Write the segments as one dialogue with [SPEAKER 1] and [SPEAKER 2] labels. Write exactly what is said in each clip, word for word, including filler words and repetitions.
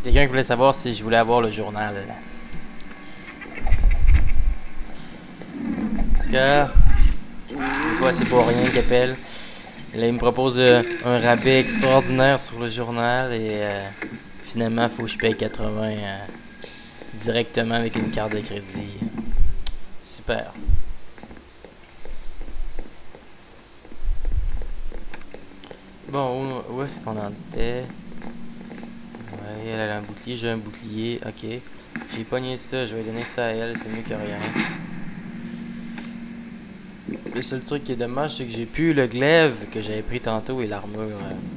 [SPEAKER 1] Quelqu'un qui voulait savoir si je voulais avoir le journal. Que... Des fois, c'est pour rien qu'il appelle. Là, il me propose euh, un rabais extraordinaire sur le journal et euh, finalement, il faut que je paye quatre-vingts euh, directement avec une carte de crédit. Super. Bon, où, où est-ce qu'on en était? Ouais, elle a un bouclier, j'ai un bouclier. Ok. J'ai pogné ça, je vais donner ça à elle, c'est mieux que rien. Le seul truc qui est dommage, c'est que j'ai plus le glaive que j'avais pris tantôt et l'armure.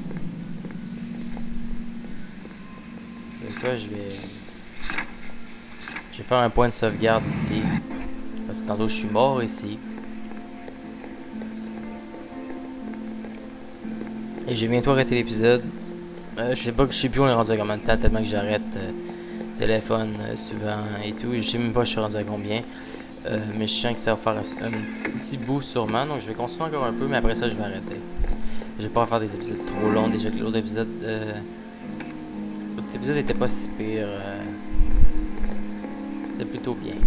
[SPEAKER 1] C'est quoi, je vais... Je vais faire un point de sauvegarde ici. Parce que tantôt je suis mort ici. Et j'ai bientôt arrêté l'épisode. Euh, je sais pas que je sais plus on est rendu à combien de temps tellement que j'arrête euh, téléphone euh, souvent et tout. Je sais même pas je suis rendu à combien. Euh, mais je sens que ça va faire un, un petit bout sûrement. Donc je vais continuer encore un peu mais après ça je vais arrêter. Je vais pas faire des épisodes trop longs. Déjà que l'autre épisode... Euh, l'autre épisode était pas si pire. Euh, C'était plutôt bien.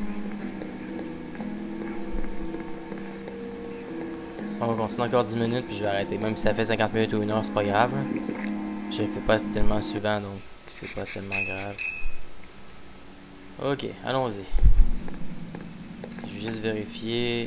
[SPEAKER 1] On va continuer encore dix minutes puis je vais arrêter. Même si ça fait cinquante minutes ou une heure, c'est pas grave. Je le fais pas tellement souvent donc c'est pas tellement grave. Ok, allons-y. Je vais juste vérifier.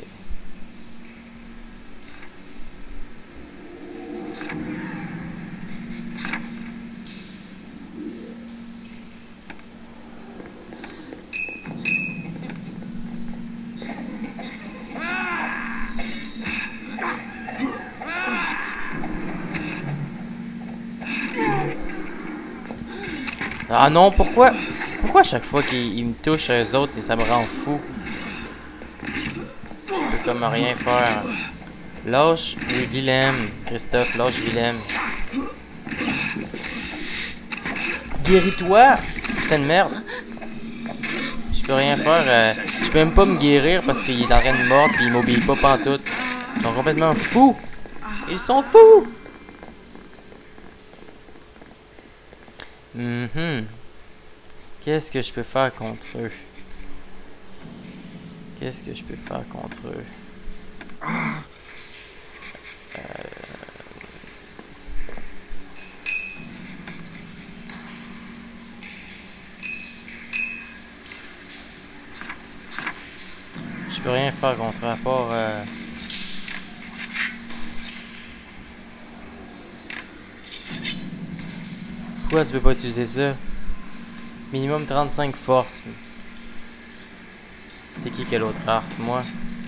[SPEAKER 1] Ah non, pourquoi? Pourquoi à chaque fois qu'ils me touchent eux autres, ça me rend fou? Je peux comme rien faire. Lâche Willem, Christophe, lâche Willem. Guéris-toi! Putain de merde! Je peux rien faire. Euh, je peux même pas me guérir parce qu'il est en train de mordre et il m'obéit pas pantoute. Ils sont complètement fous! Ils sont fous! Mm-hmm. Qu'est-ce que je peux faire contre eux? Qu'est-ce que je peux faire contre eux? Euh... Je peux rien faire contre eux à part... Euh... Pourquoi tu peux pas utiliser ça? Minimum trente-cinq force. C'est qui quel autre arc? Moi?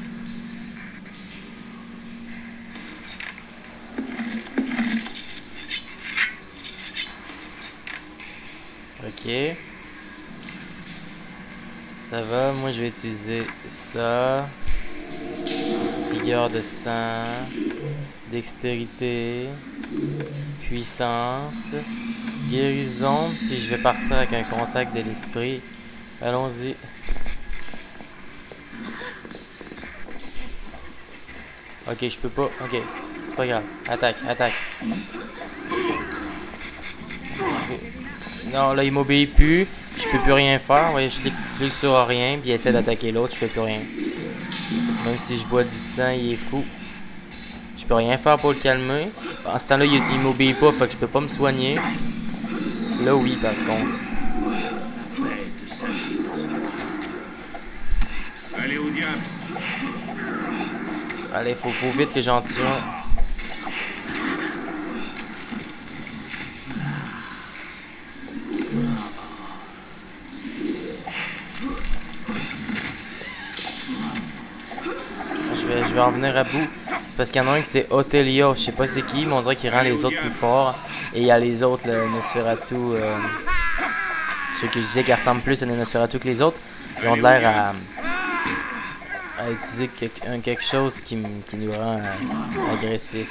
[SPEAKER 1] Ok. Ça va, moi je vais utiliser ça. Vigueur de sang. Dextérité. Puissance. Guérison. Puis je vais partir avec un contact de l'esprit. Allons-y. Ok, je peux pas. Ok, c'est pas grave. Attaque, attaque. Non, là il m'obéit plus. Je peux plus rien faire. Vous voyez, je clique plus sur rien. Puis il essaie d'attaquer l'autre. Je fais plus rien. Même si je bois du sang, il est fou. Je peux rien faire pour le calmer. En ce temps-là, il, il m'obéit pas. Fait que je peux pas me soigner. Là, oui, par contre.
[SPEAKER 2] Allez au diable.
[SPEAKER 1] Allez, faut, faut vite que j'en tue un. Je vais, je vais en venir à bout. Parce qu'il y en a un qui c'est Otelia. Je sais pas c'est qui, mais on dirait qu'il rend les autres plus forts. Et il y a les autres, le Nosferatu. Euh, ceux que je disais qui ressemblent plus à des Nosferatu que les autres. Ils ont l'air à, à utiliser quelque, un, quelque chose qui, qui nous rend euh, agressif.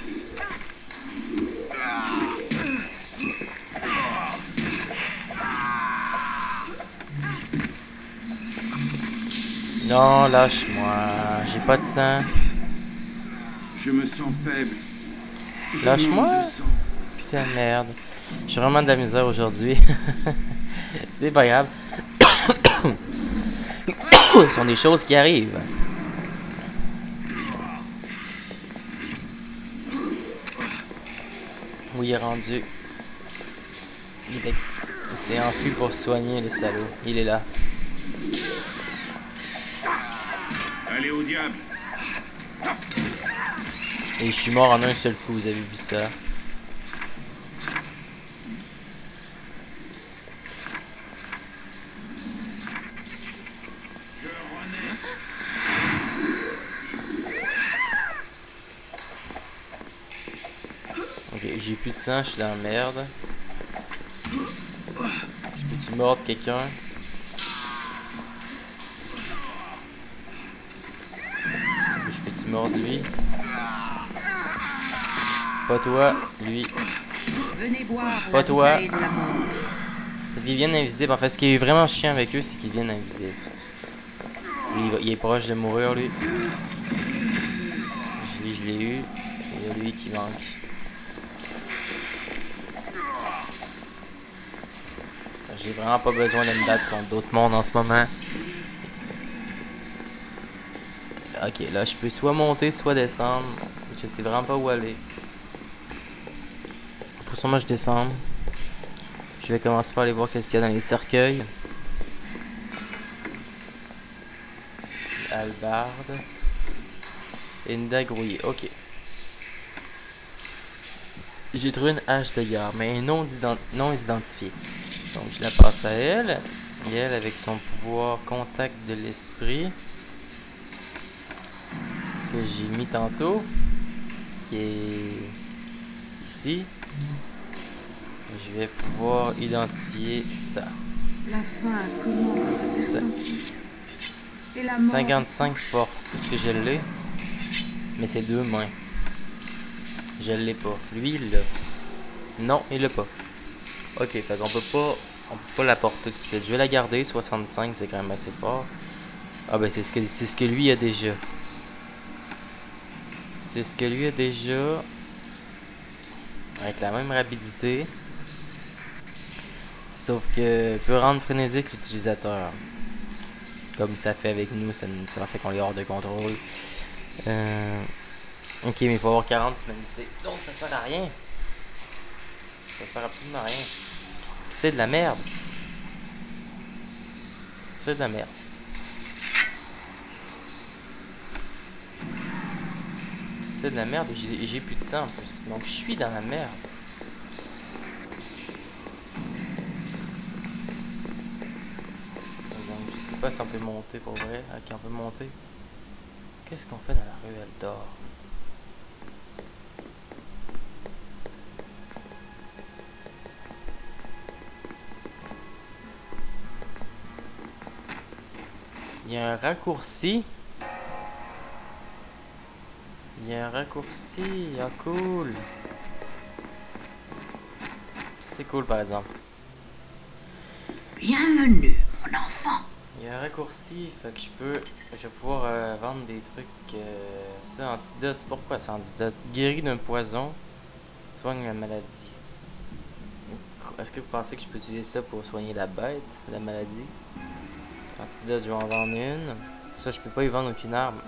[SPEAKER 1] Non, lâche-moi. J'ai pas de sang.
[SPEAKER 2] Je me sens faible.
[SPEAKER 1] Lâche-moi. Putain de merde. J'ai vraiment de la misère aujourd'hui. C'est pas grave. Ce sont des choses qui arrivent. Où il est rendu? Il, était... il s'est enfui pour se soigner, le salaud. Il est là.
[SPEAKER 2] Allez au diable.
[SPEAKER 1] Et je suis mort en un seul coup, vous avez vu ça? Ok, j'ai plus de sang, je suis dans la merde. Je peux-tu mordre quelqu'un? Je peux-tu mordre lui? Pas toi, lui.
[SPEAKER 3] Venez voir
[SPEAKER 1] Pas
[SPEAKER 3] la
[SPEAKER 1] toi.
[SPEAKER 3] bouteille de la mort.
[SPEAKER 1] Parce qu'ils viennent invisibles. En fait, ce qui est vraiment chiant avec eux, c'est qu'ils viennent invisibles. Lui, il, va- il est proche de mourir, lui. Lui, je l'ai eu. Il y a lui qui manque. J'ai vraiment pas besoin de me battre contre d'autres mondes en ce moment. Ok, là, je peux soit monter, soit descendre. Je sais vraiment pas où aller. Faut sûrement que je descende. Je vais commencer par aller voir qu'est-ce qu'il y a dans les cercueils. Albarde. Et une dague rouillée. Ok. J'ai trouvé une hache de guerre, mais non, ident non identifiée. Donc je la passe à elle. Et elle, avec son pouvoir contact de l'esprit, que j'ai mis tantôt, qui est ici, je vais pouvoir identifier ça.
[SPEAKER 3] La faim commence à se faire
[SPEAKER 1] Ça.
[SPEAKER 3] sentir. Et la mort...
[SPEAKER 1] cinquante-cinq force, est-ce que je l'ai? Mais c'est deux mains. Je l'ai pas. Lui, il l'a. Non, il l'a pas. Ok, fait qu'on peut pas... On peut pas la porter tout de suite. Je vais la garder, soixante-cinq, c'est quand même assez fort. Ah ben c'est ce que c'est ce que lui a déjà. C'est ce que lui a déjà. Avec la même rapidité. Sauf que peut rendre frénésique l'utilisateur. Comme ça fait avec nous, ça, ça fait qu'on est hors de contrôle. Euh... Ok, mais il faut avoir quarante humanités. Donc ça sert à rien. Ça sert absolument à rien. C'est de la merde. C'est de la merde. C'est de la merde et j'ai plus de sang en plus. Donc je suis dans la merde. Donc je sais pas si on peut monter pour vrai. Ok, on peut monter. Qu'est-ce qu'on fait dans la ruelle d'or? Il y a un raccourci. Il y a un raccourci. Ah, cool. Ça, c'est cool, par exemple.
[SPEAKER 3] Bienvenue, mon enfant.
[SPEAKER 1] Il y a un raccourci, fait que je peux... Je vais pouvoir euh, vendre des trucs... Euh, ça, antidote. C'est pourquoi ça, antidote? Guéri d'un poison. Soigne la maladie. Est-ce que vous pensez que je peux utiliser ça pour soigner la bête, la maladie? Antidote, je vais en vendre une. Ça, je peux pas y vendre aucune arme.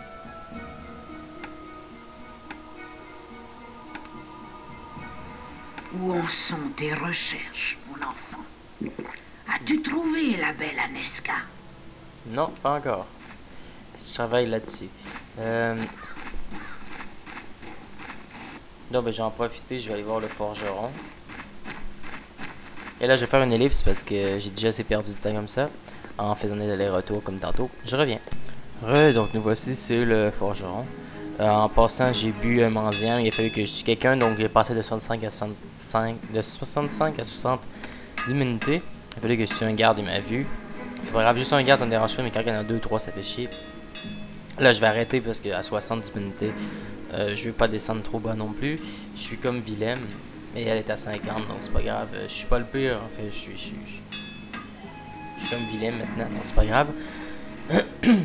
[SPEAKER 3] Où en sont tes recherches, mon enfant? As-tu trouvé la belle Aneska?
[SPEAKER 1] Non, pas encore. Je travaille là-dessus. Euh... Non, ben, j'en profiter, je vais aller voir le forgeron. Et là, je vais faire une ellipse parce que j'ai déjà assez perdu de temps comme ça. En faisant des allers-retours comme tantôt. Je reviens. Re, donc nous voici sur le forgeron. Euh, en passant, j'ai bu un mendiant. Il a fallu que je tue quelqu'un, donc j'ai passé de soixante-cinq à soixante-cinq, de soixante-cinq à soixante d'immunité. Il a fallu que je tue un garde, il m'a vu. C'est pas grave, juste un garde, ça me dérange pas, mais quand il y en a deux, trois, ça fait chier. Là, je vais arrêter parce qu'à soixante d'immunité, euh, je veux pas descendre trop bas non plus. Je suis comme Willem, et elle est à cinquante, donc c'est pas grave. Je suis pas le pire, en fait, je suis... Je suis, je suis... Je suis comme Willem maintenant, donc c'est pas grave.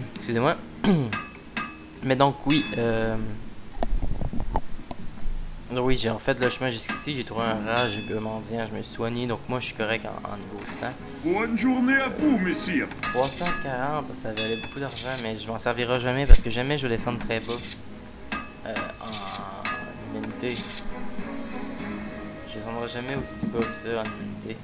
[SPEAKER 1] Excusez-moi. Mais donc, oui. Euh... Oui, j'ai en fait le chemin jusqu'ici, j'ai trouvé un rage mendiant, je me suis soigné, donc moi je suis correct en, en niveau cent.
[SPEAKER 2] Bonne journée à vous, messire.
[SPEAKER 1] trois cent quarante, ça valait beaucoup d'argent, mais je m'en servirai jamais parce que jamais je vais descendre très bas euh, en humanité. Je descendrai jamais aussi bas que ça en humanité.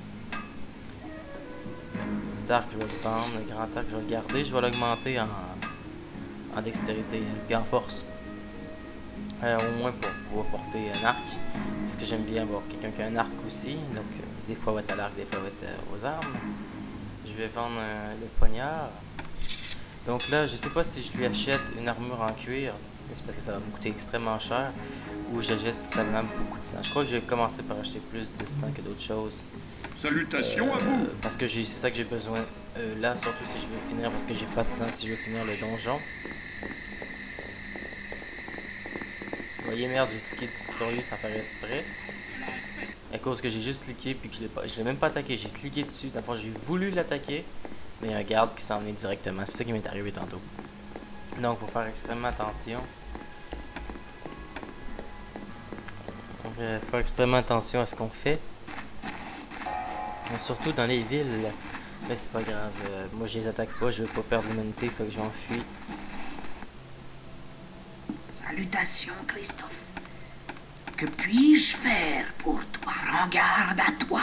[SPEAKER 1] Le petit arc, je vais le vendre, le grand arc, je vais le garder, je vais l'augmenter en, en dextérité et en force. Euh, au moins pour pouvoir porter un arc, parce que j'aime bien avoir quelqu'un qui a un arc aussi, donc euh, des fois va être à l'arc, des fois va être euh, aux armes. Je vais vendre euh, le poignard. Donc là, je sais pas si je lui achète une armure en cuir, c'est parce que ça va me coûter extrêmement cher, ou j'achète seulement beaucoup de sang. Je crois que je vais commencer par acheter plus de sang que d'autres choses.
[SPEAKER 2] Salutations
[SPEAKER 1] Euh,
[SPEAKER 2] à vous.
[SPEAKER 1] parce que c'est ça que j'ai besoin euh, là, surtout si je veux finir, parce que j'ai pas de sang si je veux finir le donjon. Vous voyez, merde, j'ai cliqué sur lui sans faire exprès. À cause que j'ai juste cliqué puis que je l'ai pas. Je l'ai même pas attaqué, j'ai cliqué dessus. Dans le fond, j'ai voulu l'attaquer. Mais il y a un garde qui s'en est directement. C'est ça qui m'est arrivé tantôt. Donc, faut faire extrêmement attention. Donc, euh, faut faire extrêmement attention à ce qu'on fait. Donc, surtout dans les villes. Mais c'est pas grave. Euh, moi, je les attaque pas. Je veux pas perdre l'humanité. Faut que je m'enfuis.
[SPEAKER 3] Salutations, Christophe. Que puis-je faire pour toi? Rends garde à toi.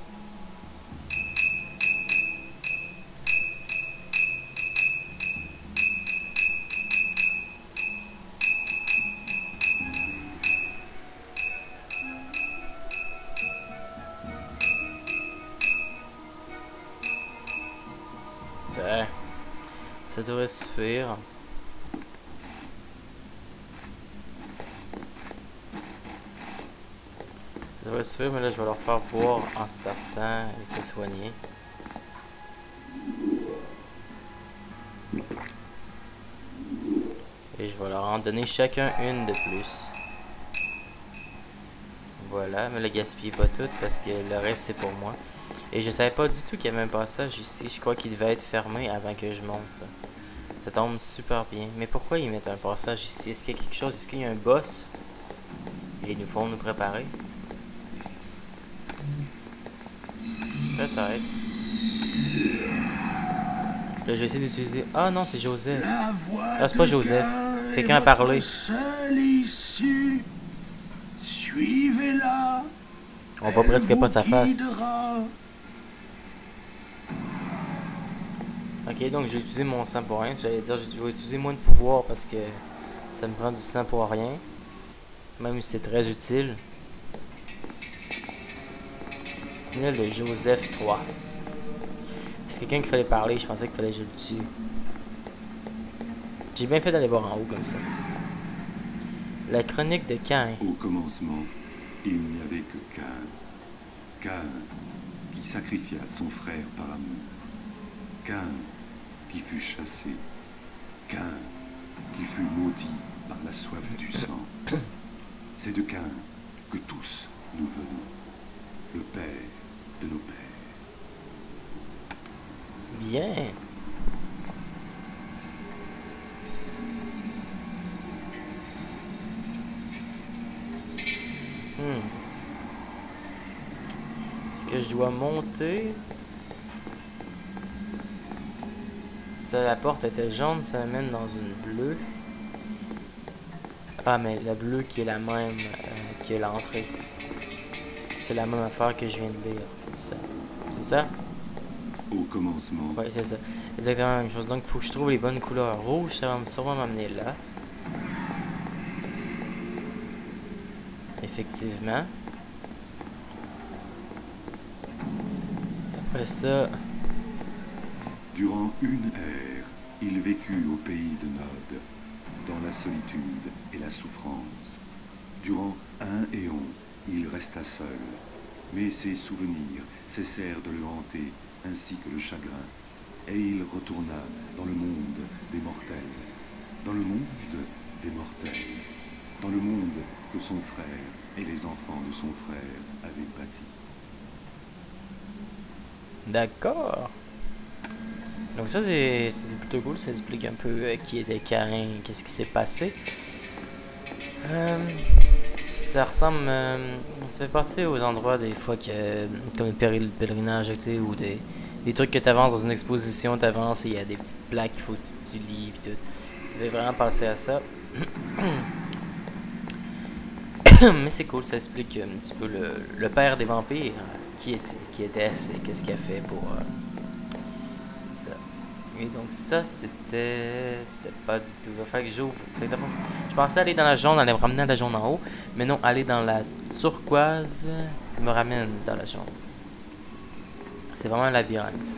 [SPEAKER 1] Ça, ça devrait suffire. Ça va suffire, mais là je vais leur faire boire en startant et se soigner. Et je vais leur en donner chacun une de plus. Voilà, mais le gaspillez pas tout parce que le reste c'est pour moi. Et je savais pas du tout qu'il y avait un passage ici. Je crois qu'il devait être fermé avant que je monte. Ça tombe super bien. Mais pourquoi ils mettent un passage ici? Est-ce qu'il y a quelque chose? Est-ce qu'il y a un boss? Ils nous font nous préparer. Peut-être. Là, je vais essayer d'utiliser... Ah non, c'est Joseph. Ah, c'est pas Joseph. C'est quelqu'un à parler.
[SPEAKER 3] Suivez-la.
[SPEAKER 1] On voit presque pas sa face. Ok, donc j'ai utilisé mon sang pour rien. J'allais dire, je vais utiliser moins de pouvoir parce que ça me prend du sang pour rien. Même si c'est très utile. Signal de Joseph trois. C'est quelqu'un qu'il fallait parler, je pensais qu'il fallait que je le tue. J'ai bien fait d'aller voir en haut comme ça. La chronique de Cain.
[SPEAKER 4] Au commencement, il n'y avait que Cain. Cain qui sacrifia son frère par amour. Cain qui fut chassé. Cain qui fut maudit par la soif du sang. C'est de Cain que tous nous venons. Le père de nos pères.
[SPEAKER 1] Bien. Hmm. Est-ce que je dois monter? Ça, la porte était jaune, ça m'amène dans une bleue. Ah, mais la bleue qui est la même euh, que l'entrée. C'est la même affaire que je viens de lire. C'est ça?
[SPEAKER 4] Au commencement.
[SPEAKER 1] Ouais, c'est ça. Exactement la même chose. Donc, il faut que je trouve les bonnes couleurs. Rouge, ça va sûrement m'amener là. Effectivement. Après ça...
[SPEAKER 4] Durant une ère, il vécut au pays de Nod, dans la solitude et la souffrance. Durant un éon, il resta seul, mais ses souvenirs cessèrent de le hanter, ainsi que le chagrin, et il retourna dans le monde des mortels, dans le monde des mortels, dans le monde que son frère et les enfants de son frère avaient bâti.
[SPEAKER 1] D'accord. Donc ça c'est plutôt cool, ça explique un peu euh, qui était Cain, qu'est-ce qui s'est passé. Euh, Ça ressemble, euh, ça fait passer aux endroits des fois que, comme le péri- pèlerinage, tu sais, ou des, des trucs que tu avances dans une exposition, tu avances et il y a des petites plaques qu'il faut que tu, tu lis et tout. Ça fait vraiment penser à ça. Mais c'est cool, ça explique un petit peu le, le père des vampires, qui était, qui était-ce et qu'est-ce qu'il a fait pour euh, ça. Et donc ça, c'était c'était pas du tout. Il va falloir que j'ouvre. Je pensais aller dans la jaune, aller me ramener à la jaune en haut. Mais non, aller dans la turquoise me ramène dans la jaune. C'est vraiment un labyrinthe.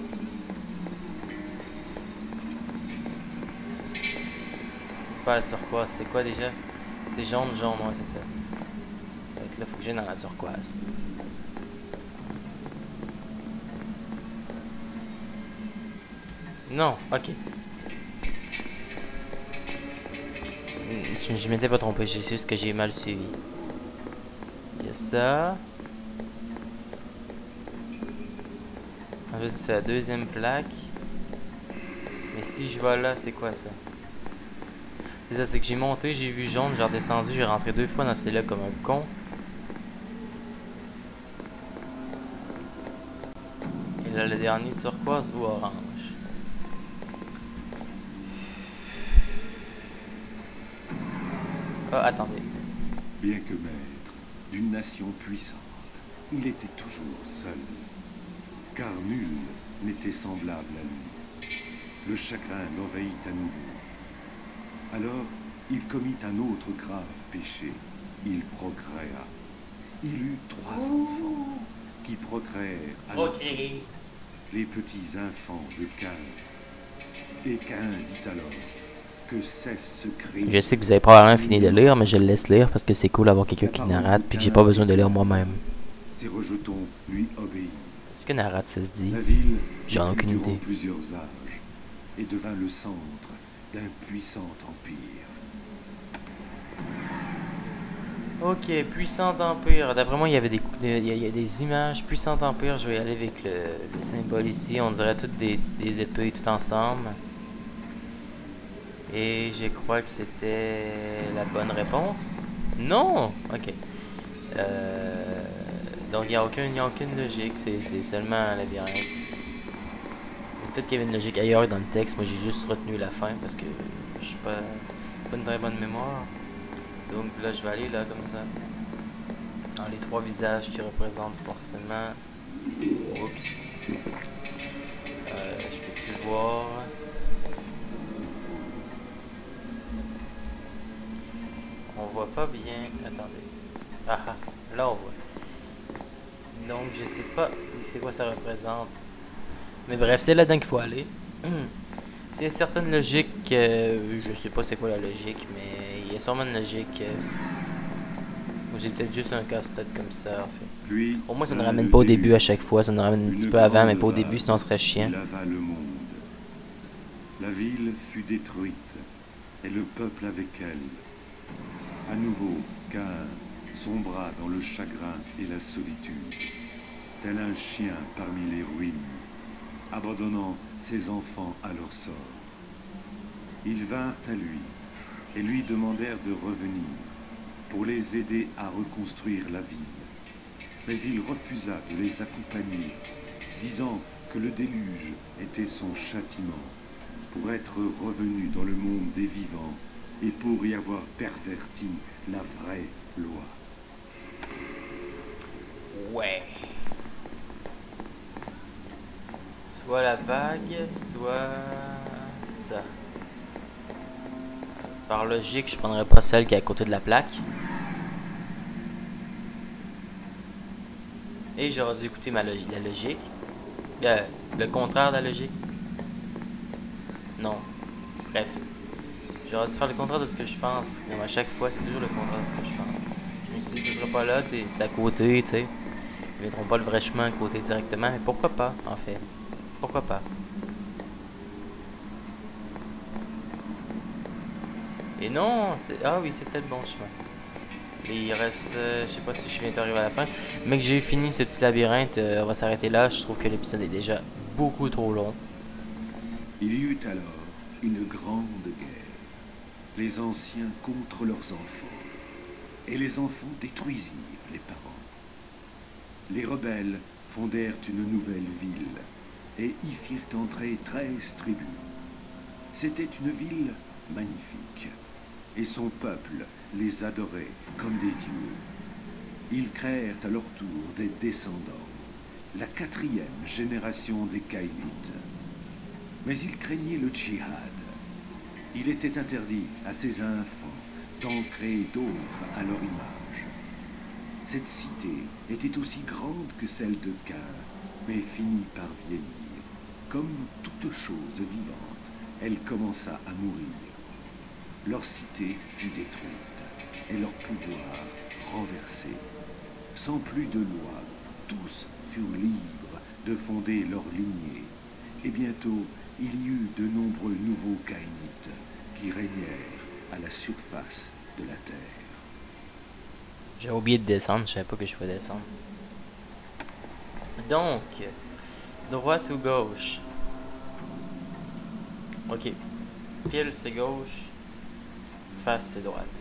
[SPEAKER 1] C'est pas la turquoise, c'est quoi déjà? C'est jaune, jaune, ouais, c'est ça. Donc là, faut que j'aille dans la turquoise. Non, ok. Je, je m'étais pas trompé, c'est juste que j'ai mal suivi. Il y a ça. Ensuite, c'est la deuxième plaque. Mais si je vais là, c'est quoi ça? C'est ça, c'est que j'ai monté, j'ai vu jaune, j'ai redescendu, j'ai rentré deux fois dans celle-là comme un con. Et là, le dernier turquoise ou orange. Ah, attendez.
[SPEAKER 4] Bien que maître d'une nation puissante, il était toujours seul. Car nul n'était semblable à lui. Le chagrin l'envahit à nouveau. Alors, il commit un autre grave péché. Il procréa. Il eut trois enfants qui procréèrent à leur tour les petits enfants de Caïn. Et Caïn dit alors que cesse ce crime.
[SPEAKER 1] Je sais que vous avez probablement fini de lire, mais je le laisse lire parce que c'est cool d'avoir quelqu'un qui narrate puis que j'ai pas besoin de lire moi-même.
[SPEAKER 4] Ses rejetons lui obéirent.
[SPEAKER 1] Est-ce que narrate ça se dit?
[SPEAKER 4] La ville
[SPEAKER 1] J'en ai aucune
[SPEAKER 4] vécut durant
[SPEAKER 1] idée.
[SPEAKER 4] plusieurs âges et devint le centre d'un puissant empire.
[SPEAKER 1] Ok, puissant empire. D'après moi, il y avait des, des, il y a, il y a des images. Puissant empire, je vais y aller avec le, le symbole ici. On dirait toutes des, des épées tout ensemble. Et je crois que c'était la bonne réponse. Non! Ok. Euh, donc, il n'y a, aucun, a aucune logique. C'est seulement un labyrinthe. Peut-être qu'il y avait une logique ailleurs dans le texte. Moi, j'ai juste retenu la fin parce que je suis pas, pas une très bonne mémoire. Donc là, je vais aller là, comme ça. Dans les trois visages qui représentent forcément... Oups. Euh, je peux-tu voir... On voit pas bien... Attendez. Ah ah, là on voit. Donc, je sais pas c'est quoi ça représente. Mais bref, c'est là-dedans qu'il faut aller. C'est une certaine logique... Euh, je sais pas c'est quoi la logique, mais... Il y a sûrement une logique. Euh, ou c'est peut-être juste un casse-tête comme ça, en fait.
[SPEAKER 4] Puis,
[SPEAKER 1] au moins, ça ne ramène pas au début à chaque fois. Ça nous ramène un petit peu avant, mais pas au début, sinon ce serait chiant.
[SPEAKER 4] Le monde. La ville fut détruite, et le peuple avec elle. À nouveau, Caïn sombra dans le chagrin et la solitude, tel un chien parmi les ruines, abandonnant ses enfants à leur sort. Ils vinrent à lui, et lui demandèrent de revenir pour les aider à reconstruire la ville. Mais il refusa de les accompagner, disant que le déluge était son châtiment pour être revenu dans le monde des vivants et pour y avoir perverti la vraie loi.
[SPEAKER 1] Ouais. Soit la vague, soit ça. Par logique, je prendrais pas celle qui est à côté de la plaque. Et j'aurais dû écouter ma logi la logique. Euh, le contraire de la logique. Non. Bref. J'aurais dû faire le contraire de ce que je pense. Mais à chaque fois, c'est toujours le contraire de ce que je pense. Je me suis dit, ce sera pas là, c'est à côté, tu sais. Ils mettront pas le vrai chemin à côté directement. Mais pourquoi pas, en fait? Pourquoi pas? Et non, c'est... Ah oui, c'était le bon chemin. Et il reste... Euh, je sais pas si je suis bientôt arrivé à la fin. Mais que j'ai fini ce petit labyrinthe, euh, on va s'arrêter là. Je trouve que l'épisode est déjà beaucoup trop long.
[SPEAKER 4] Il y eut alors une grande guerre. Les anciens contre leurs enfants. et les enfants détruisirent les parents. Les rebelles fondèrent une nouvelle ville et y firent entrer treize tribus. C'était une ville magnifique, et son peuple les adorait comme des dieux. Ils créèrent à leur tour des descendants, la quatrième génération des Kainites. Mais ils craignaient le djihad. Il était interdit à ces enfants d'en créer d'autres à leur image. Cette cité était aussi grande que celle de Cain, mais finit par vieillir. Comme toute chose vivante, elle commença à mourir. Leur cité fut détruite et leur pouvoir renversé. Sans plus de loi, tous furent libres de fonder leur lignée. Et bientôt, il y eut de nombreux nouveaux Kainites qui régnèrent à la surface de la terre.
[SPEAKER 1] J'ai oublié de descendre, je savais pas que je pouvais descendre. Donc, droite ou gauche? Ok. Pile c'est gauche, face c'est droite.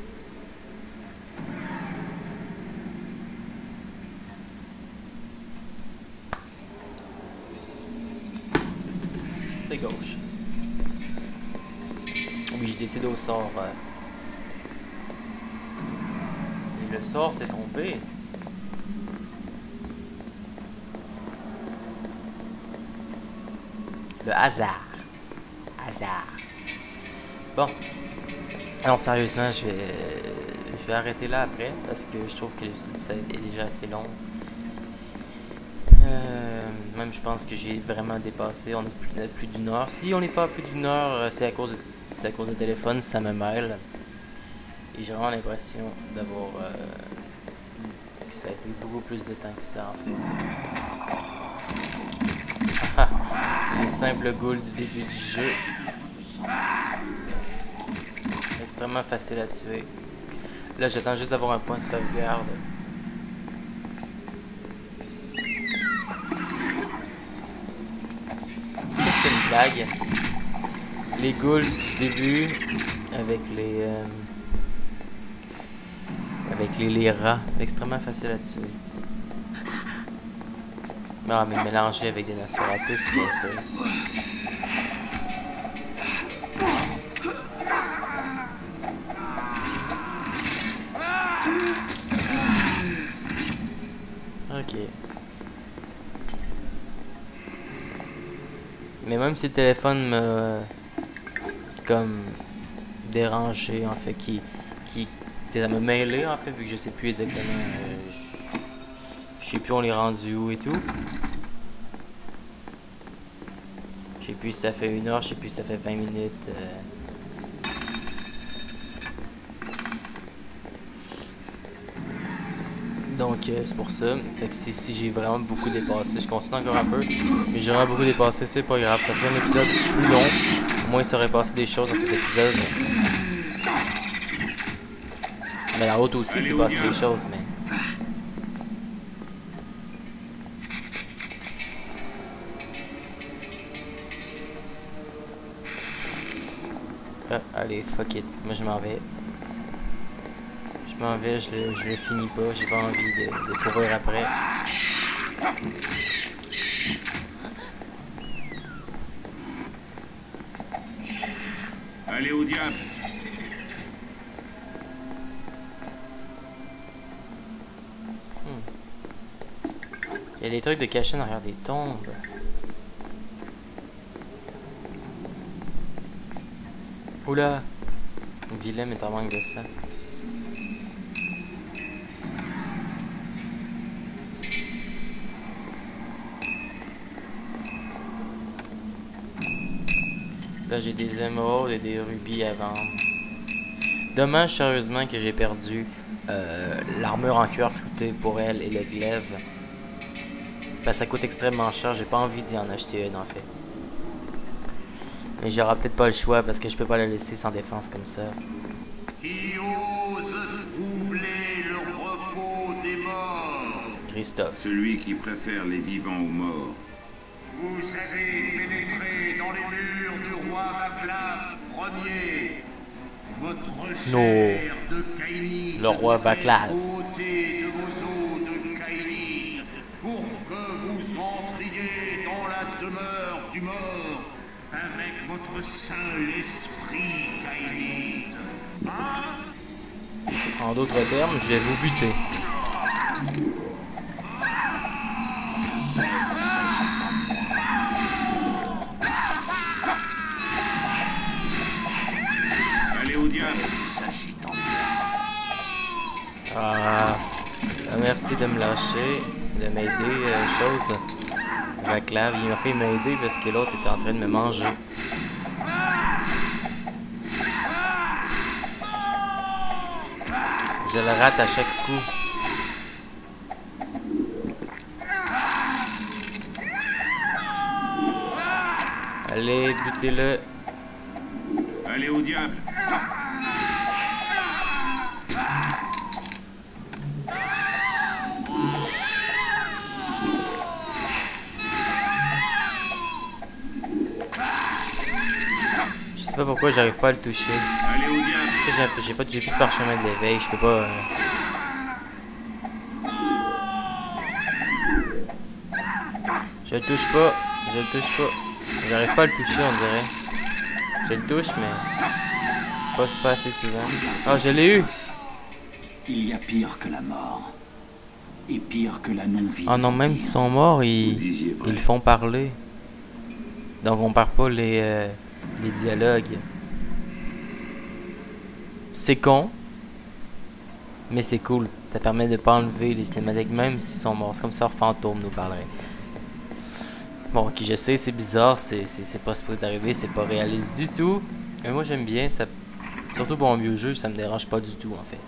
[SPEAKER 1] C'est gauche. Oui, je décide au sort. Euh... Et le sort s'est trompé. Le hasard. Hasard. Bon. Alors sérieusement, je vais, je vais arrêter là après parce que je trouve que l'épisode est déjà assez long. Euh, même je pense que j'ai vraiment dépassé. On est plus, plus d'une heure. Si on n'est pas à plus d'une heure, c'est à cause de, c'est à cause du téléphone, ça me mêle. Et j'ai vraiment l'impression d'avoir euh, que ça a pris beaucoup plus de temps que ça en fait. Ah, les simples ghouls du début du jeu. Extrêmement facile à tuer. Là, j'attends juste d'avoir un point de sauvegarde. Est-ce que c'était une blague? Les ghouls du début avec les euh, avec les, les rats, extrêmement facile à tuer. Non, mais mélangé avec des Nosferatu, bien sûr. Ok. Mais même si le téléphone me comme dérangé en fait, qui qui ça me mêlé en fait, vu que je sais plus exactement, euh, je, je sais plus on est rendu où et tout. Je sais plus si ça fait une heure, je sais plus si ça fait vingt minutes. Euh... Donc euh, c'est pour ça. Fait que si, si j'ai vraiment beaucoup dépassé, je continue encore un peu. Mais j'ai vraiment beaucoup dépassé, c'est pas grave. Ça fait un épisode plus long. Au moins il serait passé des choses dans cet épisode. Mais la haute aussi, c'est passé des choses, mais. Ah, allez, fuck it. Moi je m'en vais. Je m'en vais, je le, je le finis pas, j'ai pas envie de, de courir après.
[SPEAKER 2] Allez au diable.
[SPEAKER 1] Hmm. Il y a des trucs de cachés derrière des tombes. Oula! Willem est en manque de sang. Là, j'ai des émeraudes et des rubis à vendre. Dommage, sérieusement, que j'ai perdu euh, l'armure en cuir clouté pour elle et le glaive. Parce que ça coûte extrêmement cher. J'ai pas envie d'y en acheter une, en fait. Mais j'aurai peut-être pas le choix parce que je peux pas la laisser sans défense comme ça.
[SPEAKER 2] Qui ose troubler le repos des morts?
[SPEAKER 1] Christophe.
[SPEAKER 2] Celui qui préfère les vivants aux morts.
[SPEAKER 3] Vous avez pénétré dans les murs du roi Maclaf Ier.
[SPEAKER 2] votre
[SPEAKER 1] No.
[SPEAKER 2] chair de Kainite
[SPEAKER 1] Le roi Vaclav.
[SPEAKER 2] ôtée de vos os de Kainite, pour que vous entriez dans la demeure du mort avec votre seul esprit Kainite. Hein?
[SPEAKER 1] En d'autres termes, je vais vous buter.
[SPEAKER 2] Allez au diable.
[SPEAKER 1] Ah, merci de me lâcher, de m'aider, euh, chose. Vaclav, il m'a fait m'aider parce que l'autre était en train de me manger. Je le rate à chaque coup. Allez, butez-le.
[SPEAKER 2] Allez au diable.
[SPEAKER 1] Je sais pas pourquoi j'arrive pas à le toucher.
[SPEAKER 2] Allez au diable.
[SPEAKER 1] Parce que j'ai j'ai pas j'ai plus de parchemin de l'éveil, je peux pas. Euh... Je le touche pas, je le touche pas. J'arrive pas à le toucher, on dirait. Je le touche, mais pas, pas assez souvent. Ah, oh, je l'ai eu.
[SPEAKER 3] Il y a pire que la mort. Et pire que la non-vie.
[SPEAKER 1] Ah non, même s'ils sont morts, ils, ils font parler. Donc on perd pas les, euh, les dialogues. C'est con. Mais c'est cool. Ça permet de pas enlever les cinématiques même s'ils sont morts. C'est comme ça, Fantôme nous parlerait. Bon, ok, je sais, c'est bizarre. C'est pas supposé d'arriver. C'est pas réaliste du tout. Mais moi, j'aime bien. Ça, surtout pour un vieux jeu, ça me dérange pas du tout, en fait.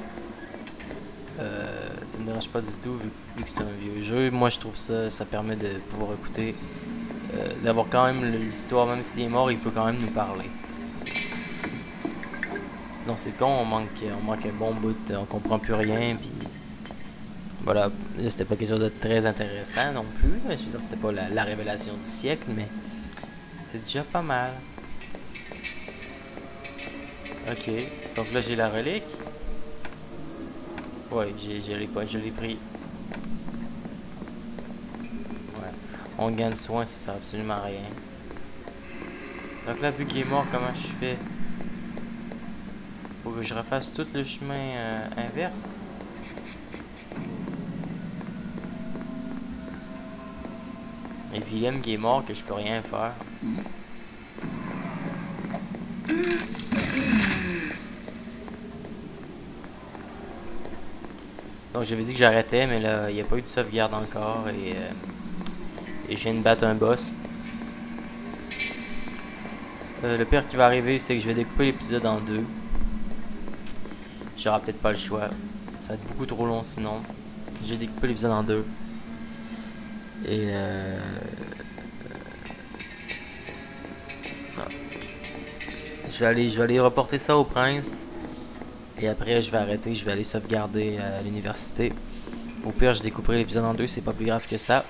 [SPEAKER 1] Euh, ça me dérange pas du tout vu, vu que c'est un vieux jeu. Moi, je trouve ça, ça permet de pouvoir écouter. Euh, D'avoir quand même l'histoire. Même s'il est mort, il peut quand même nous parler. Sinon c'est con, on manque, on manque un bon bout, on comprend plus rien, puis voilà, c'était pas quelque chose de très intéressant non plus, je veux dire c'était pas la, la révélation du siècle, mais c'est déjà pas mal. Ok, donc là j'ai la relique. Ouais, je l'ai pas, je l'ai pris. Ouais, on gagne soin, ça sert absolument à rien. Donc là vu qu'il est mort, comment je fais? Faut que je refasse tout le chemin euh, inverse. Et Willem qui est mort, que je peux rien faire. Donc j'avais dit que j'arrêtais, mais là, il n'y a pas eu de sauvegarde encore. Et, euh, et je viens de battre un boss. Euh, le pire qui va arriver, c'est que je vais découper l'épisode en deux. J'aurai peut-être pas le choix. Ça va être beaucoup trop long sinon. J'ai découpé l'épisode en deux. Et euh... ah. Je vais aller, je vais aller reporter ça au prince. Et après je vais arrêter, je vais aller sauvegarder à l'université. Au pire je découperai l'épisode en deux, c'est pas plus grave que ça.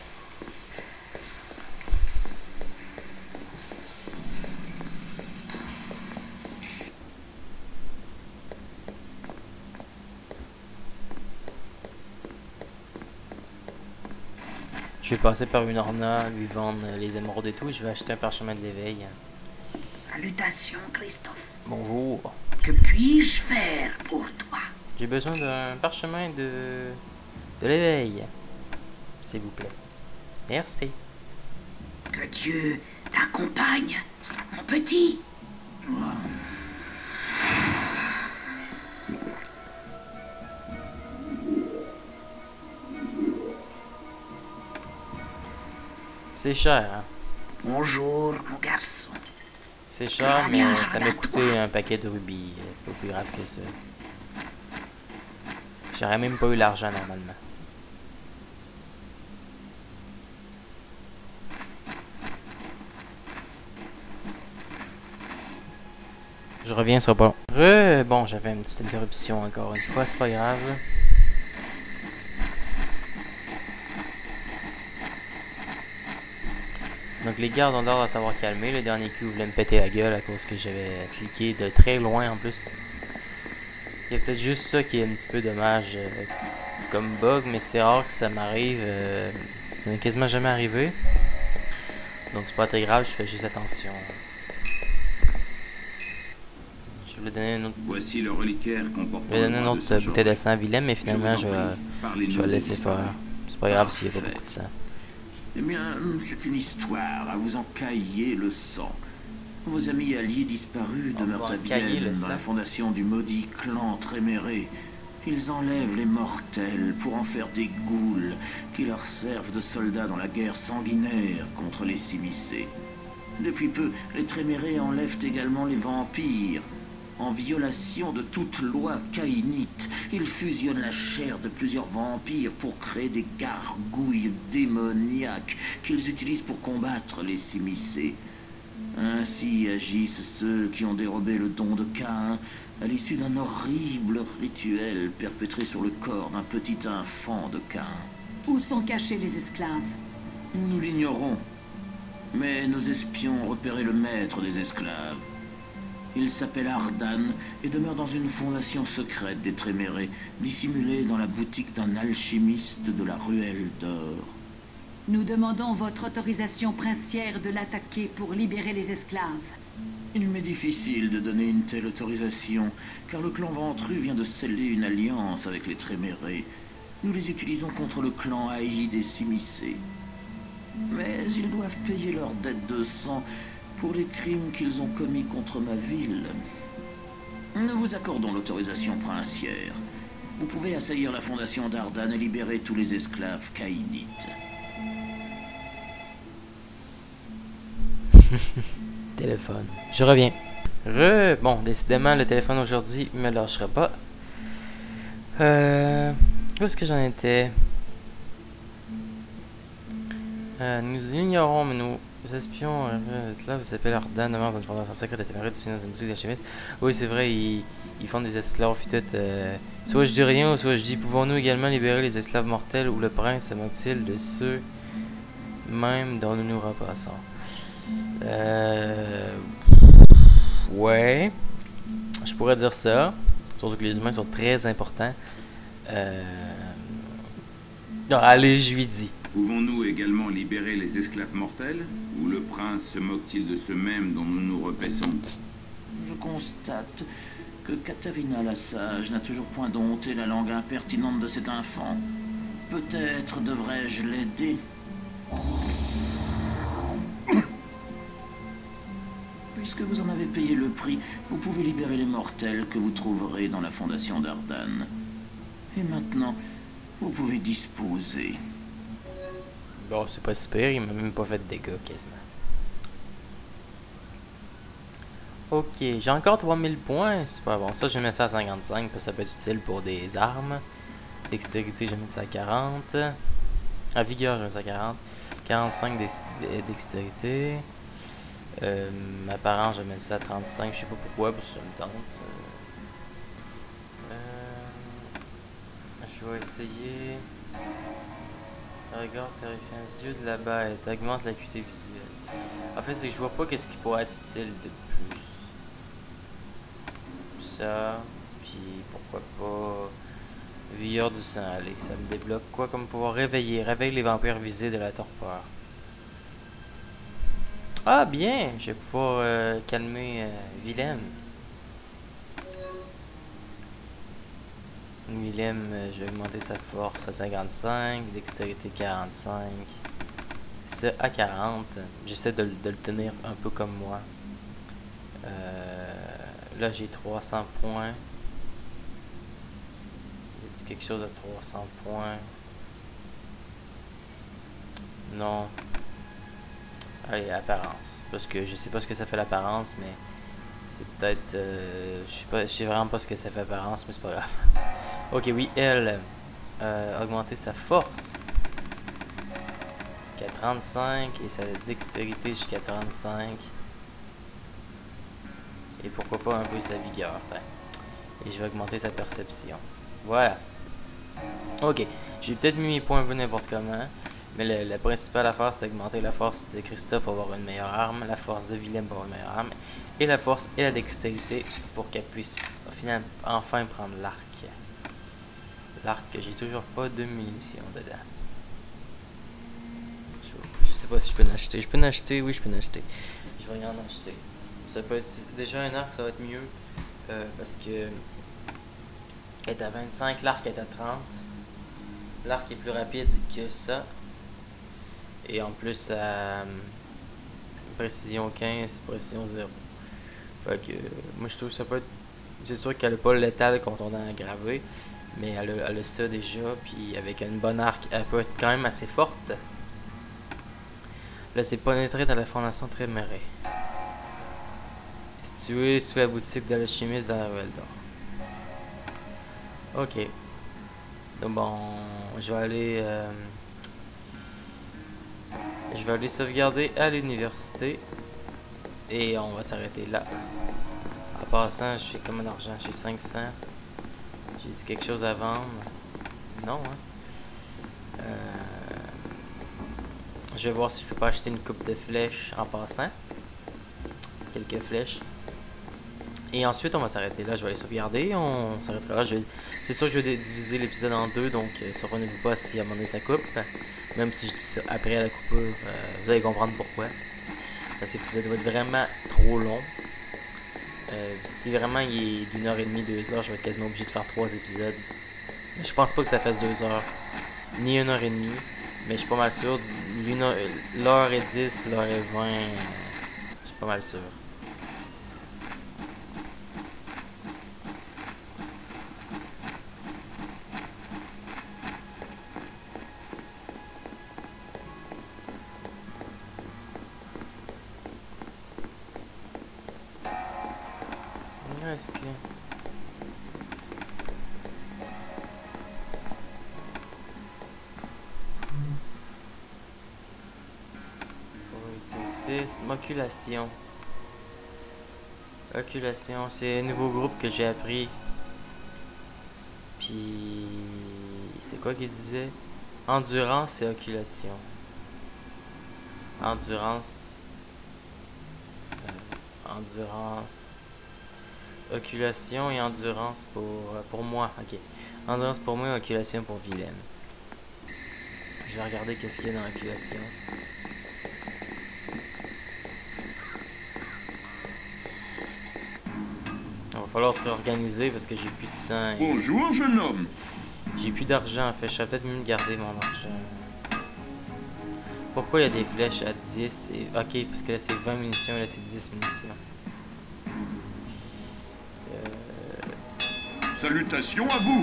[SPEAKER 1] Je vais passer par une orna, lui vendre les émeraudes et tout, et je vais acheter un parchemin de l'éveil.
[SPEAKER 3] Salutations, Christophe.
[SPEAKER 1] Bonjour.
[SPEAKER 3] Que puis-je faire pour toi?
[SPEAKER 1] J'ai besoin d'un parchemin de, de l'éveil, s'il vous plaît. Merci.
[SPEAKER 3] Que Dieu t'accompagne, mon petit.
[SPEAKER 1] C'est cher, hein?
[SPEAKER 3] Bonjour, mon garçon.
[SPEAKER 1] C'est cher, mais ça m'a coûté un paquet de rubis. C'est pas plus grave que ça. J'aurais même pas eu l'argent normalement. Je reviens, ce sera pas long. Re, bon, j'avais une petite interruption encore une fois, c'est pas grave. Donc Donc les gardes ont l'air de savoir calmer. Le dernier coup voulait me péter la gueule à cause que j'avais cliqué de très loin en plus. Il y a peut-être juste ça qui est un petit peu dommage euh, comme bug, mais c'est rare que ça m'arrive. Euh, ça m'est quasiment jamais arrivé. Donc c'est pas très grave, je fais juste attention. Je voulais donner une autre,
[SPEAKER 2] Voici le reliquaire comportant
[SPEAKER 1] je voulais donner
[SPEAKER 2] le
[SPEAKER 1] une
[SPEAKER 2] droit de
[SPEAKER 1] autre
[SPEAKER 2] Saint-Georges.
[SPEAKER 1] bouteille de sang à Willem, mais finalement
[SPEAKER 2] Je
[SPEAKER 1] je
[SPEAKER 2] vous en
[SPEAKER 1] vais,
[SPEAKER 2] prie, parlez-nous
[SPEAKER 1] je vais le
[SPEAKER 2] des
[SPEAKER 1] laisser
[SPEAKER 2] disparus.
[SPEAKER 1] faire. C'est pas grave s'il n'y a pas
[SPEAKER 2] Parfait.
[SPEAKER 1] beaucoup de sang.
[SPEAKER 2] Eh bien, c'est une histoire à vous en cailler le sang. Vos amis alliés disparus
[SPEAKER 1] On
[SPEAKER 2] demeurent
[SPEAKER 1] va
[SPEAKER 2] à
[SPEAKER 1] cailler le
[SPEAKER 2] Vienne, dans
[SPEAKER 1] sang.
[SPEAKER 2] la fondation du maudit clan Tréméré. Ils enlèvent les mortels pour en faire des ghouls qui leur servent de soldats dans la guerre sanguinaire contre les Simicés. Depuis peu, les Tréméré enlèvent également les vampires. En violation de toute loi caïnite, ils fusionnent la chair de plusieurs vampires pour créer des gargouilles démoniaques qu'ils utilisent pour combattre les Simicés. Ainsi agissent ceux qui ont dérobé le don de Caïn à l'issue d'un horrible rituel perpétré sur le corps d'un petit enfant de Caïn.
[SPEAKER 5] Où sont cachés les esclaves?
[SPEAKER 2] Nous l'ignorons, mais nos espions ont repéré le maître des esclaves. Il s'appelle Ardan et demeure dans une fondation secrète des Tréméré, dissimulée dans la boutique d'un alchimiste de la Ruelle d'Or.
[SPEAKER 5] Nous demandons votre autorisation princière de l'attaquer pour libérer les esclaves.
[SPEAKER 2] Il m'est difficile de donner une telle autorisation, car le clan Ventru vient de sceller une alliance avec les Tréméré. Nous les utilisons contre le clan haï des Simicés. Mais ils doivent payer leur dette de sang pour les crimes qu'ils ont commis contre ma ville. Nous vous accordons l'autorisation princière. Vous pouvez assaillir la fondation d'Ardan et libérer tous les esclaves caïnites.
[SPEAKER 1] Téléphone. Je reviens. Re. Bon, décidément, le téléphone aujourd'hui me lâchera pas. Euh. Où est-ce que j'en étais? Euh, nous ignorons, mais nous espions. Euh, Slaves s'appelle Ardan, demeure dans une fondation secrète éphémère disciplinée dans une boutique d'alchimistes. Oui, c'est vrai, ils, ils font des esclaves et tout. Euh, soit je dis rien, ou soit je dis pouvons-nous également libérer les esclaves mortels ou le prince se moque-t-il de ceux même dont nous nous repassons? Euh. Ouais. Je pourrais dire ça. Surtout que les humains sont très importants. Euh... Non, allez, je lui dis.
[SPEAKER 6] Pouvons-nous également libérer les esclaves mortels? Ou le prince se moque-t-il de ceux mêmes dont nous nous repaissons?
[SPEAKER 2] Je constate que Katharina la Sage n'a toujours point dompté la langue impertinente de cet enfant. Peut-être devrais-je l'aider. Puisque vous en avez payé le prix, vous pouvez libérer les mortels que vous trouverez dans la fondation d'Ardan. Et maintenant, vous pouvez disposer.
[SPEAKER 1] Bon, c'est pas super, il m'a même pas fait de dégâts quasiment. Ok, j'ai encore trois mille points, super bon. Ça, je mets ça à cinquante-cinq, parce que ça peut être utile pour des armes. Dextérité, je mets ça à quarante. À vigueur, je mets ça à quarante. quarante-cinq dex dextérité. Euh, apparent, je mets ça à trente-cinq, je sais pas pourquoi, parce que ça me tente. Euh, je vais essayer. Regarde terrifiant, les yeux de la bête, augmente l'acuité visuelle. En fait, c'est que je vois pas qu'est-ce qui pourrait être utile de plus. Ça, puis pourquoi pas. Veilleur du sang, allez, ça me débloque quoi comme pouvoir réveiller. Réveille les vampires visés de la torpeur. Ah, bien! Je vais pouvoir euh, calmer euh, Willem. Willem, euh, je vais augmenter sa force à cinquante-cinq, dextérité quarante-cinq, ça à quarante. J'essaie de, de le tenir un peu comme moi. Euh, là, j'ai trois cents points. Y a-t-il quelque chose à trois cents points? Non. Allez, apparence. Parce que je sais pas ce que ça fait l'apparence, mais c'est peut-être. Euh, je sais pas, je sais vraiment pas ce que ça fait apparence, mais c'est pas grave. Ok, oui, elle. Euh, augmenter sa force jusqu'à trente-cinq et sa dextérité jusqu'à trente-cinq. Et pourquoi pas un peu sa vigueur. T'in. Et je vais augmenter sa perception. Voilà. Ok, j'ai peut-être mis mes points un peu n'importe comment. Mais le, la principale affaire, c'est augmenter la force de Christophe pour avoir une meilleure arme, la force de Willem pour avoir une meilleure arme, et la force et la dextérité pour qu'elle puisse au final, enfin prendre l'arc. L'arc, j'ai toujours pas de munitions dedans. Je, je sais pas si je peux en acheter. Je peux en acheter, oui, je peux en acheter. Je vais y en acheter. Ça peut être déjà un arc, ça va être mieux. Euh, parce que elle est à vingt-cinq, l'arc est à trente. L'arc est plus rapide que ça. Et en plus, à précision quinze, précision zéro. Fait que moi je trouve que ça peut être. C'est sûr qu'elle n'a pas le létal quand on a gravé. Mais elle a, elle a ça déjà. Puis avec une bonne arc, elle peut être quand même assez forte. Là, c'est pénétré dans la fondation très Tréméré. Situé sous la boutique de l'alchimiste dans la ruelle d'or. Ok. Donc bon, je vais aller... Euh, je vais aller sauvegarder à l'université. Et on va s'arrêter là. En passant, je fais combien d'argent? J'ai cinq cents. J'ai dit quelque chose à vendre. Non, hein. Euh, je vais voir si je peux pas acheter une coupe de flèches en passant. Quelques flèches. Et ensuite, on va s'arrêter là. Je vais aller sauvegarder. On s'arrêtera là. Je vais... C'est sûr que je vais diviser l'épisode en deux. Donc, euh, surprenez-vous pas si à un moment donné ça coupe. Même si je dis ça après la coupure, euh, vous allez comprendre pourquoi. Parce que l'épisode va être vraiment trop long. Euh, si vraiment il est d'une heure et demie, deux heures, je vais être quasiment obligé de faire trois épisodes. Mais je pense pas que ça fasse deux heures. Ni une heure et demie. Mais je suis pas mal sûr. L'heure et dix, l'heure et vingt. Je suis pas mal sûr. Est-ce que... six, Oculation. Oculation, c'est un nouveau groupe que j'ai appris. Puis... c'est quoi qu'il disait? Endurance et Oculation. Endurance... Euh, endurance... Oculation et endurance pour, euh, pour moi. Ok. Endurance pour moi et oculation pour Willem. Je vais regarder qu'est-ce qu'il y a dans l'oculation. Il va falloir se réorganiser parce que j'ai plus de sang. Et...
[SPEAKER 6] Bonjour, jeune homme.
[SPEAKER 1] J'ai plus d'argent en fait. Je vais peut-être mieux garder mon argent. Pourquoi il y a des flèches à dix et... Ok, parce que là c'est vingt munitions et là c'est dix munitions.
[SPEAKER 6] Salutations à vous.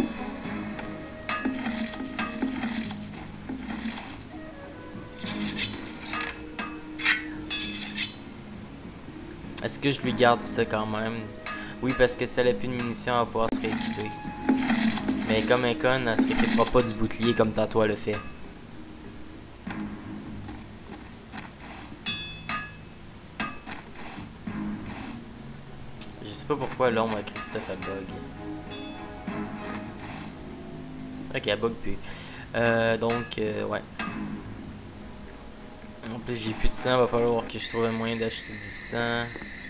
[SPEAKER 1] Est-ce que je lui garde ça quand même? Oui, parce que si elle n'a plus de munitions, elle va pouvoir se rééquiper. Mais comme un con, elle se rééquipera pas du bouclier comme tantôt elle le fait. Je sais pas pourquoi l'ombre à Christophe a bug. Ok, elle bug plus. Euh, donc, euh, ouais. En plus, j'ai plus de sang. Va falloir que je trouve un moyen d'acheter du sang.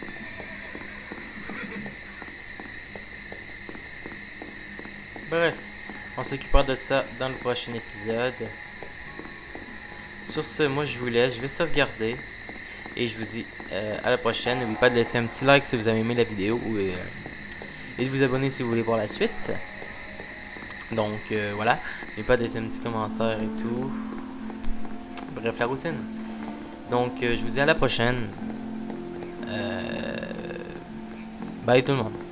[SPEAKER 1] Bref, on s'occupera de ça dans le prochain épisode. Sur ce, moi je vous laisse. Je vais sauvegarder. Et je vous dis euh, à la prochaine. N'oubliez pas de laisser un petit like si vous avez aimé la vidéo. Ou, euh, et de vous abonner si vous voulez voir la suite. Donc euh, voilà, n'oubliez pas de laisser un petit commentaire et tout. Bref, la routine. Donc euh, je vous dis à la prochaine. Euh... Bye tout le monde.